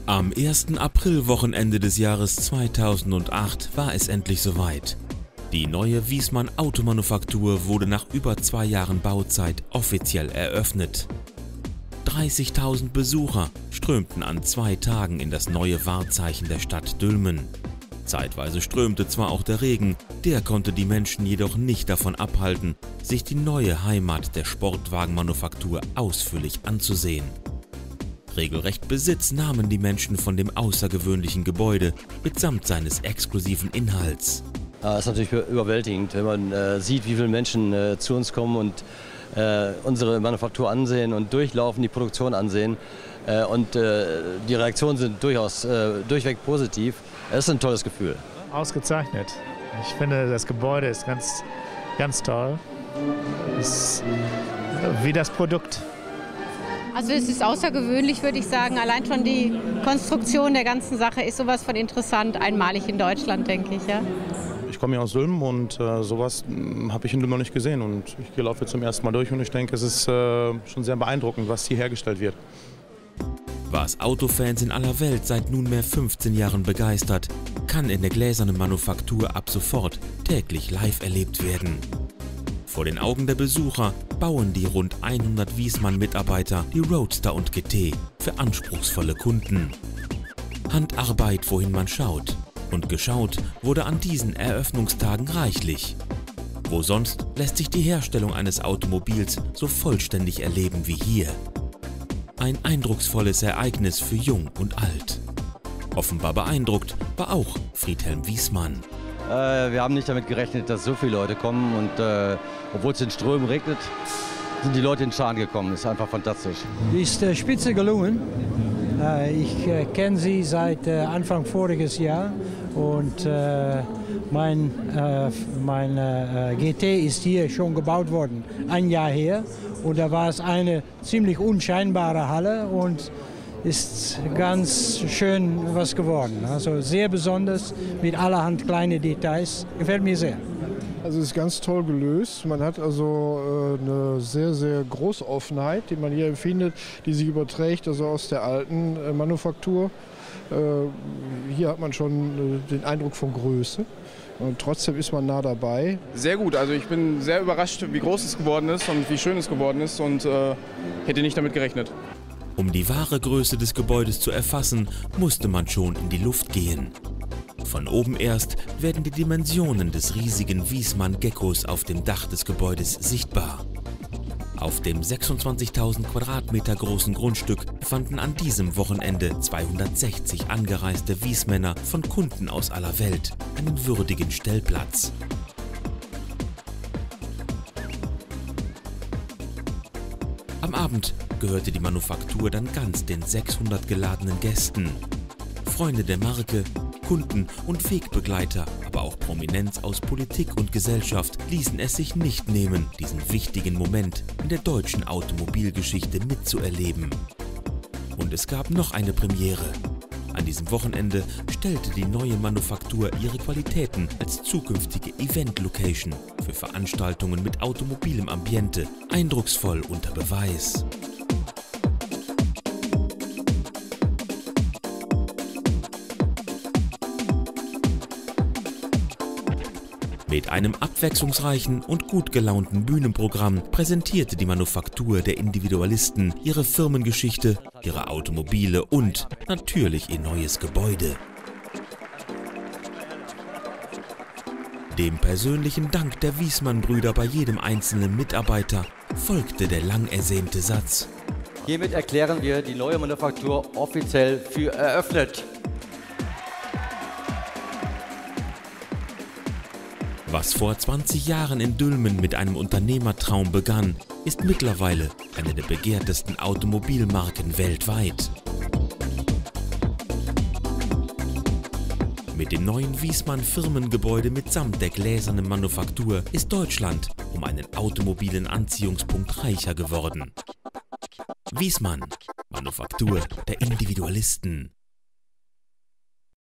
Am 1. Aprilwochenende des Jahres 2008 war es endlich soweit. Die neue Wiesmann Automanufaktur wurde nach über 2 Jahren Bauzeit offiziell eröffnet. 30.000 Besucher strömten an 2 Tagen in das neue Wahrzeichen der Stadt Dülmen. Zeitweise strömte zwar auch der Regen, der konnte die Menschen jedoch nicht davon abhalten, sich die neue Heimat der Sportwagenmanufaktur ausführlich anzusehen. Regelrecht Besitz nahmen die Menschen von dem außergewöhnlichen Gebäude mitsamt seines exklusiven Inhalts. Es ist natürlich überwältigend, wenn man sieht, wie viele Menschen zu uns kommen und unsere Manufaktur ansehen und durchlaufen, die Produktion ansehen. Und die Reaktionen sind durchaus durchweg positiv. Es ist ein tolles Gefühl. Ausgezeichnet. Ich finde, das Gebäude ist ganz toll. Es ist wie das Produkt. Also es ist außergewöhnlich, würde ich sagen. Allein schon die Konstruktion der ganzen Sache ist sowas von interessant, einmalig in Deutschland, denke ich. Ja. Ich komme hier aus Dülmen und sowas habe ich in Dülmen noch nicht gesehen. Und ich laufe jetzt zum ersten Mal durch und ich denke, es ist schon sehr beeindruckend, was hier hergestellt wird. Was Autofans in aller Welt seit nunmehr 15 Jahren begeistert, kann in der gläsernen Manufaktur ab sofort täglich live erlebt werden. Vor den Augen der Besucher bauen die rund 100 Wiesmann-Mitarbeiter die Roadster und GT für anspruchsvolle Kunden. Handarbeit, wohin man schaut. Und geschaut wurde an diesen Eröffnungstagen reichlich. Wo sonst lässt sich die Herstellung eines Automobils so vollständig erleben wie hier. Ein eindrucksvolles Ereignis für Jung und Alt. Offenbar beeindruckt war auch Friedhelm Wiesmann. Wir haben nicht damit gerechnet, dass so viele Leute kommen und obwohl es in Strömen regnet, sind die Leute in Scharen gekommen. Das ist einfach fantastisch. Ist spitze gelungen. Ich kenne sie seit Anfang voriges Jahr und mein GT ist hier schon gebaut worden, ein Jahr her. Und da war es eine ziemlich unscheinbare Halle und ist ganz schön was geworden. Also sehr besonders mit allerhand kleine Details. Gefällt mir sehr. Also es ist ganz toll gelöst. Man hat also eine sehr, sehr große Offenheit, die man hier empfindet, die sich überträgt also aus der alten Manufaktur. Hier hat man schon den Eindruck von Größe. Und trotzdem ist man nah dabei. Sehr gut, also ich bin sehr überrascht, wie groß es geworden ist und wie schön es geworden ist und hätte nicht damit gerechnet. Um die wahre Größe des Gebäudes zu erfassen, musste man schon in die Luft gehen. Von oben erst werden die Dimensionen des riesigen Wiesmann-Geckos auf dem Dach des Gebäudes sichtbar. Auf dem 26.000 Quadratmeter großen Grundstück fanden an diesem Wochenende 260 angereiste Wiesmänner von Kunden aus aller Welt einen würdigen Stellplatz. Am Abend gehörte die Manufaktur dann ganz den 600 geladenen Gästen. Freunde der Marke, Kunden und Wegbegleiter, aber auch Prominenz aus Politik und Gesellschaft ließen es sich nicht nehmen, diesen wichtigen Moment in der deutschen Automobilgeschichte mitzuerleben. Und es gab noch eine Premiere. An diesem Wochenende stellte die neue Manufaktur ihre Qualitäten als zukünftige Event-Location für Veranstaltungen mit automobilem Ambiente eindrucksvoll unter Beweis. Mit einem abwechslungsreichen und gut gelaunten Bühnenprogramm präsentierte die Manufaktur der Individualisten ihre Firmengeschichte, ihre Automobile und natürlich ihr neues Gebäude. Dem persönlichen Dank der Wiesmann-Brüder bei jedem einzelnen Mitarbeiter folgte der lang ersehnte Satz: Hiermit erklären wir die neue Manufaktur offiziell für eröffnet. Was vor 20 Jahren in Dülmen mit einem Unternehmertraum begann, ist mittlerweile eine der begehrtesten Automobilmarken weltweit. Mit dem neuen Wiesmann-Firmengebäude mitsamt der gläsernen Manufaktur ist Deutschland um einen automobilen Anziehungspunkt reicher geworden. Wiesmann, Manufaktur der Individualisten.